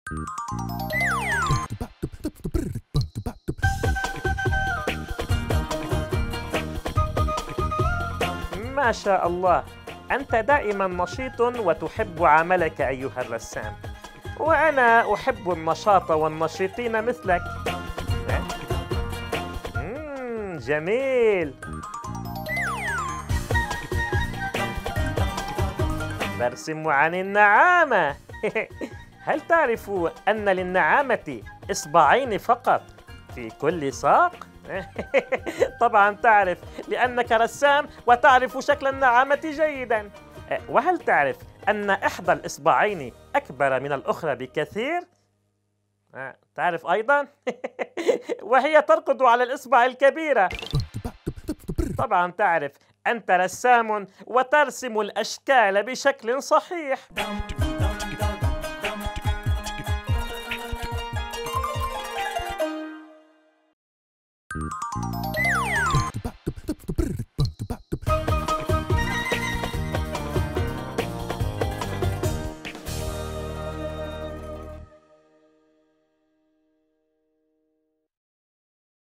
ما شاء الله، أنت دائما نشيط وتحب عملك أيها الرسام، وأنا أحب النشاط والنشيطين مثلك. جميل. برسم عن النعامة. هل تعرف أن للنعامة إصبعين فقط في كل ساق؟ طبعا تعرف، لأنك رسام وتعرف شكل النعامة جيدا. وهل تعرف أن إحدى الإصبعين أكبر من الأخرى بكثير؟ تعرف أيضا؟ وهي تركض على الإصبع الكبيرة. طبعا تعرف، أنت رسام وترسم الأشكال بشكل صحيح.